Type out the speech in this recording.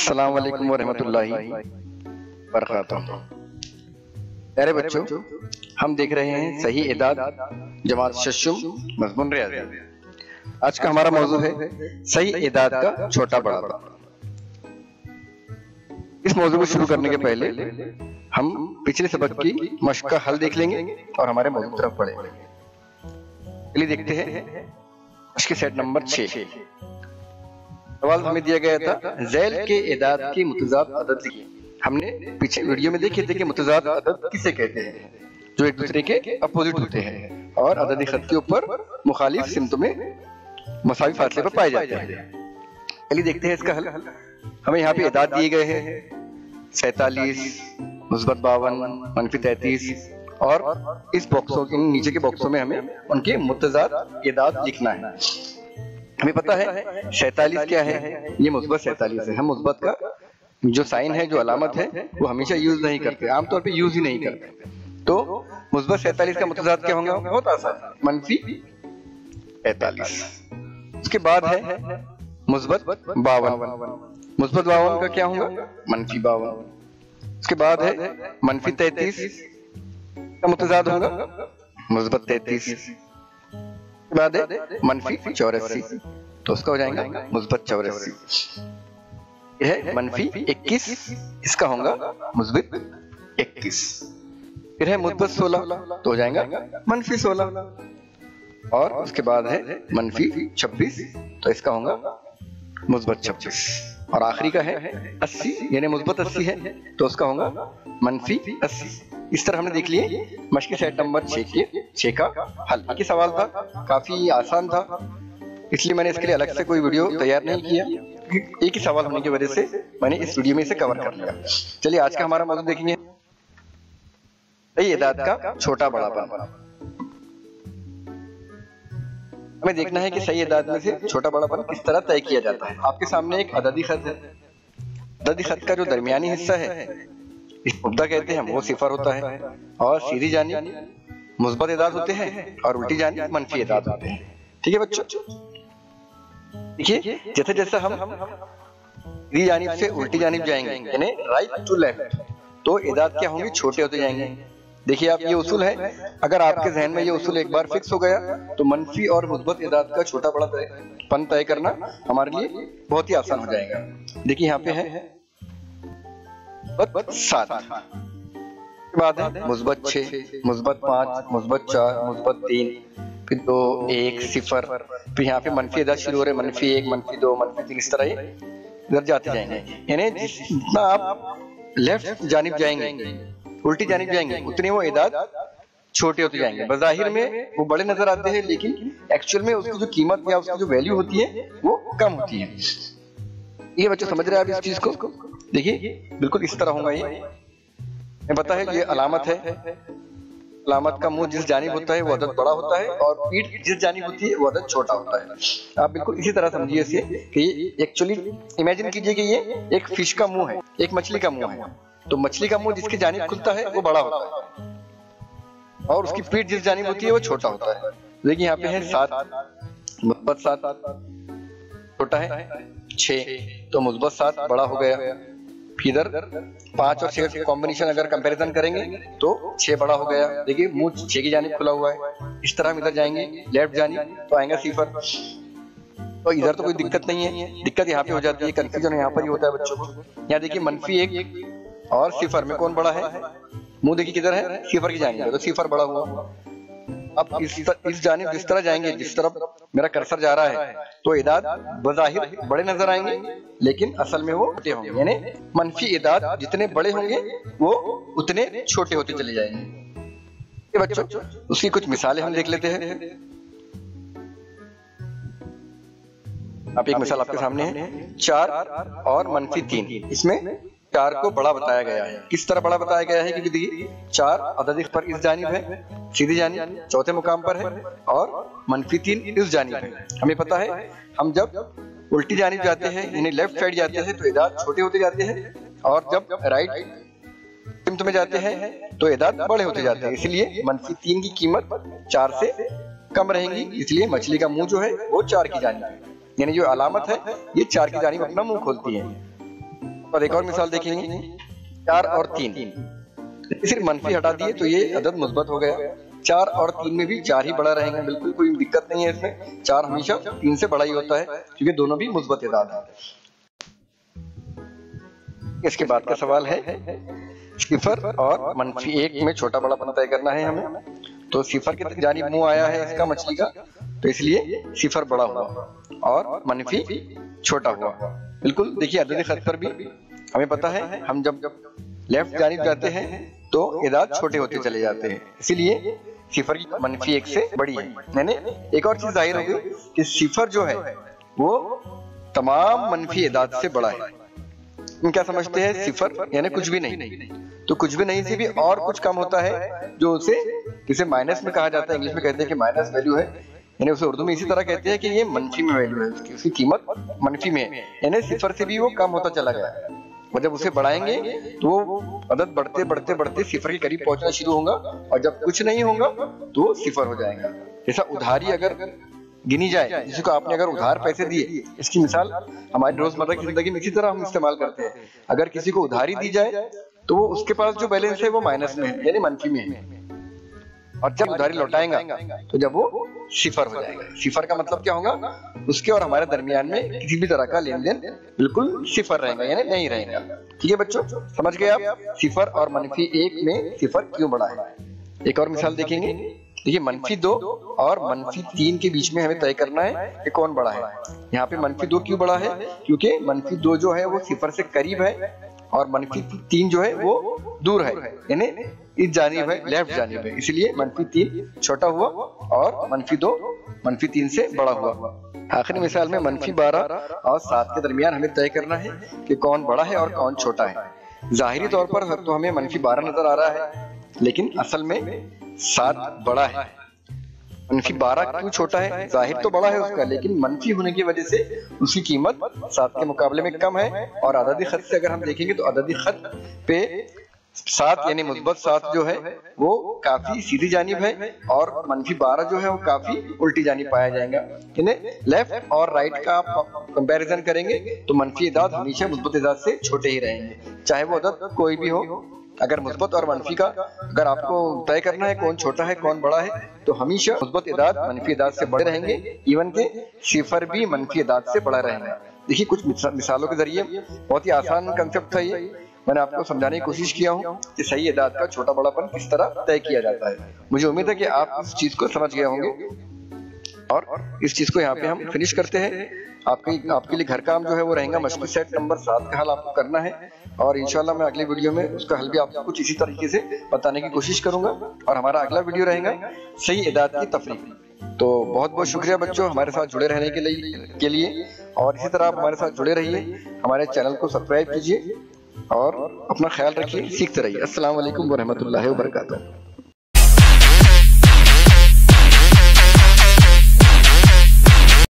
अस्सलाम वालेकुम वरहमतुल्लाहि वबरकातुहू। प्यारे बच्चों, हम देख रहे हैं सही इदाद जमात शशुम मज़मून रियाज़ी। आज का हमारा मौजू है सही इदाद का छोटा बड़ा। इस मौजू को शुरू करने के पहले हम पिछले सबक की मश्क का हल देख लेंगे और हमारे मौजू की तरफ बढ़ेंगे। चलिए देखते हैं मश्क सेट नंबर 6। सवाल हमें दिया गया था ज़ैल के इदाद की मुतज़ाद अदद लिखिए। हमने पीछे वीडियो में देखे थे कि मुतज़ाद अदद किसे कहते हैं, जो एक दूसरे के अपोजिट होते हैं और अददी खत के ऊपर मुखालिफ सिमतों में मसावी फासले पर पाए जाते हैं। चलिए देखते हैं इसका हल। हमें यहाँ पे इदाद दिए गए हैं 47, मुस्बत 52, मनफी 33 और इस बॉक्सों के नीचे के बॉक्सों में हमें उनके मुतज़ाद इदाद लिखना है। हमें पता है 47 क्या है, ये मुस्बत 47 है। हम मुस्बत का जो साइन है, जो अलामत है, वो हमेशा यूज नहीं करते, आमतौर पे यूज ही नहीं करते। तो मुस्बत 47 का मुतज़ाद क्या होगा? बहुत आसान, मनफी 45। उसके बाद है मुस्बत 52। मुस्बत 52 का क्या होगा? मनफी 52। उसके बाद है मनफी 33 का मुतज़ाद होगा मुस्बत 33। के बाद है मनफी 84, तो उसका हो जाएगा मुस्बत 84। यह है मनफी 21, इसका होगा मुस्बत 21। फिर है मुस्बत 16, तो हो जाएगा मनफी 16। और उसके बाद है मनफी 26, तो इसका होगा मुस्बत 26। और आखिरी का है 80, यानी मुस्बत 80 है, तो उसका होगा मनफी 80। इस तरह हमने देख लिए मश्क सेट नंबर 6 का हल। ये सवाल था, काफी आसान था, इसलिए मैंने इसके लिए अलग से कोई वीडियो तैयार नहीं किया। एक ही सवाल होने की वजह से मैंने इस वीडियो में इसे कवर कर लिया। चलिए आज का हमारा मौजूद देखेंगे सही इदाद का छोटा बड़ापन। हमें देखना है कि सही इदाद में से छोटा बड़ापन किस तरह तय किया जाता है। आपके सामने एक अददी खत है। अददी खत का जो दरमियानी हिस्सा है, इस मुद्दा कहते हैं, वो सिफर होता है और सीधी जानिब मुस्बत इदाद होते हैं और उल्टी जानिब मनफी इदाद होते हैं। ठीक है बच्चों, देखिए जैसे जैसे हम सीधी जानिब से उल्टी जानिब जाएंगे, यानी राइट टू लेफ्ट, तो इदाद क्या होंगे? छोटे होते जाएंगे। देखिए आप, ये उसूल है, अगर आपके जहन में ये उसूल एक बार फिक्स हो गया तो मनफी और मुस्बत इदाद का छोटा बड़ा पन तय करना हमारे लिए बहुत ही आसान हो जाएगा। देखिए यहाँ पे है 7, के बाद है मुस्बत 6, मुस्बत 5, मुस्बत 4, मुस्बत 3, फिर 2, 1, 0। फिर यहाँ पे मनफी इदाद शुरू हो रहे, मनफी 1, मनफी 2, मनफी 3, इस तरह इधर जाते जाएंगे। यानी जितना आप लेफ्ट जानिब जाएंगे, उल्टी जानिब जाएंगे, उतने वो इदाद छोटे होते जाएंगे। बज़ाहिर में वो बड़े नजर आते हैं, लेकिन एक्चुअल में उसकी जो कीमत या उसकी जो वैल्यू होती है वो कम होती है। ये बच्चे समझ रहे हैं आप इस चीज को? देखिए बिल्कुल इस तरह होगा। ये पता है, ये अलामत है। अलामत का मुंह जिस जानिब होता है वो अदद बड़ा होता है और पीठ जिस जानिब होती है वो अदद छोटा होता है। आप बिल्कुल इसी तरह समझिए इसे कि एक्चुअली इमेजिन कीजिए कि ये एक फिश का मुंह है, एक मछली का मुंह है। तो मछली का मुंह जिसकी जानिब खुलता है वो बड़ा होता है और उसकी पीठ जिस जानिब होती है वो छोटा होता है। देखिए यहाँ पे है 7, मुस्बत 7 छोटा है, 6 तो मुस्बत 7 बड़ा हो गया। फिर इधर 5 और 6 का कॉम्बिनेशन अगर कंपैरिजन करेंगे तो 6 बड़ा हो गया। देखिए मुंह 6 की जानिब खुला हुआ है। इस तरह हम इधर जाएंगे लेफ्ट जानिब तो आएगा 0। तो इधर तो कोई दिक्कत नहीं है, दिक्कत यहाँ पे हो जाती है, कंफ्यूजन यहाँ पर ही होता है बच्चों को। यहाँ देखिए मनफी 1 और 0 में कौन बड़ा है? मुंह देखिए किधर है? 0 की जानिब, तो 0 बड़ा हुआ। अब इस जानिब जिस तरह जाएंगे, जिस तरफ मेरा कर्सर जा रहा है, तो इदाद बज़ाहिर बड़े नजर आएंगे, लेकिन असल में वो छोटे होंगे। यानी मनफी इदाद जितने बड़े होंगे वो उतने छोटे होते चले जाएंगे। बच्चों उसकी कुछ मिसालें हम देख लेते हैं। आप एक मिसाल आपके सामने है 4 और मनफी 3। इसमें 4 को बड़ा बताया गया है। किस तरह बड़ा बताया गया है? क्योंकि देखिए 4 अदद पर इस जानिब है, सीधी जानिब चौथे मुकाम पर है, और मनफी 3 इस जानिब है। हमें पता है हम जब उल्टी जानिब जाते हैं, यानी लेफ्ट साइड जाते हैं, तो इदाद छोटे होते जाते हैं, और जब राइट सिमत में जाते हैं तो इदाद बड़े होते जाते हैं। इसलिए मनफी 3 की कीमत 4 से कम रहेंगी, इसलिए मछली का मुंह जो है वो 4 की जानिब है। यानी जो अलामत है ये 4 की जानिब अपना मुंह खोलती है। और एक और मिसाल देखेंगे 4 और 3, सिर्फ मंफी हटा दिए तो ये अदद मुस्बत हो गया। 4 और 3 में भी 4 ही बड़ा रहेंगे, बिल्कुल कोई दिक्कत नहीं है इसमें। 4 हमेशा 3 से बड़ा ही होता है क्योंकि दोनों भी मुस्बत एदाद है। इसके बाद का सवाल है सिफर और मंफी 1 में छोटा बड़ापन तय करना है हमें। तो सिफर की जानिब मुंह आया है इसका मछली का, तो इसलिए सिफर बड़ा हुआ और मंफी छोटा हुआ। बिल्कुल देखिए अदद खत पर भी हमें पता है, हम जब लेफ्ट जानिब जाते हैं तो एदाद छोटे होते चले जाते हैं, इसीलिए सिफर की मंफी 1 से बड़ी है। यानी एक और चीज जाहिर हो गई कि सिफर जो है वो तमाम मंफी एदाद से बड़ा है। हम क्या समझते हैं सिफर यानी कुछ भी नहीं, तो कुछ भी नहीं से भी और कुछ कम होता है जो उसे किसे माइनस में कहा जाता है। इंग्लिश में कहते हैं कि माइनस वैल्यू है, यानी उसे उर्दू में इसी तरह कहते हैं कि ये मंफी में वैल्यू है, उसकी कीमत मंफी में है, यानी सिफर से भी वो कम होता चला गया। और जब उसे बढ़ाएंगे तो वो अदद बढ़ते बढ़ते बढ़ते सिफर के करीब पहुंचना शुरू होगा, और जब कुछ नहीं होगा तो सिफर हो जाएगा। जैसा उधारी अगर गिनी जाए, जिसको आपने अगर उधार पैसे दिए, इसकी मिसाल हमारी रोजमर्रा की जिंदगी में इसी तरह हम इस्तेमाल करते हैं। अगर किसी को उधारी दी जाए तो वो उसके पास जो बैलेंस है वो माइनस में है, यानी मंफी में है, और जब उधारी लौटाएगा तो जब वो सिफर हो जाएगा। सिफर का मतलब क्या होगा, उसके और हमारे दरमियान में किसी भी तरह का लेन देन बिल्कुल सिफर रहेगा, यानी नहीं रहेगा। ठीक है बच्चों, समझ गए आप सिफर और मंफी 1 में सिफर क्यों बड़ा है। एक और मिसाल देखेंगे। देखिए मंफी 2 और मंफी 3 के बीच में हमें तय करना है कि कौन बड़ा है। यहाँ पे मंफी 2 क्यों बड़ा है, क्योंकि मंफी 2 जो है वो सिफर से करीब है और मंफी 3 जो है वो दूर है, यानी इस जानिब है, लेफ्ट जानिब है, इसलिए मंफी 3 छोटा हुआ और मंफी 2 मंफी 3 से बड़ा हुआ। आखिरी मिसाल में मंफी 12 और 7 के दरमियान हमें तय करना है कि कौन बड़ा है और कौन छोटा है। जाहिरी तौर पर तो हमें मंफी 12 नजर आ रहा है, लेकिन असल में 7 बड़ा है। मंफी 12 क्यों छोटा है, जाहिर तो बड़ा है उसका, लेकिन मंफी होने की वजह से उसकी कीमत 7 के मुकाबले में कम है। और अददी खत से अगर हम देखेंगे तो अददी खत पे 7 यानी मुस्बत 7 जो है वो काफी सीधी जानिब है, और मंफी 12 जो है वो काफी उल्टी जानिब पाया जाएगा। इन्हें लेफ्ट और राइट का आप कंपैरिजन करेंगे तो मंफी एदाद हमेशा मुस्बत एदाद से छोटे ही रहेंगे, चाहे वो अदद कोई भी हो। अगर मुस्बत और मंफी का अगर आपको तय करना है कौन छोटा है कौन बड़ा है, तो हमेशा मुस्बत एदाद मंफी एदाद से बड़े रहेंगे, इवन के सिफर भी मंफी एदाद से बड़ा रहेगा। देखिए कुछ मिसालों के जरिए, बहुत ही आसान कंसेप्ट था ये, मैंने आपको समझाने की कोशिश किया हूँ कि सही एदाद का छोटा बड़ापन किस तरह तय किया जाता है। मुझे उम्मीद है कि आप इस चीज को समझ गए होंगे, और इस चीज को यहाँ पे हम फिनिश करते हैं। आपके लिए घर काम जो है वो रहेगा मशक़ी सेट नंबर 7 का हल आपको करना है, और इंशाल्लाह मैं अगली वीडियो में उसका हल भी आपको कुछ इसी तरीके से बताने की कोशिश करूंगा। और हमारा अगला वीडियो रहेगा सही एदाद की तफरीक। तो बहुत बहुत शुक्रिया बच्चों हमारे साथ जुड़े रहने के लिए, और इसी तरह आप हमारे साथ जुड़े रहिए, हमारे चैनल को सब्सक्राइब कीजिए और अपना ख्याल रखिए, सीखते रहिए। अस्सलाम वालेकुम व रहमतुल्लाहि व बरकातुहू।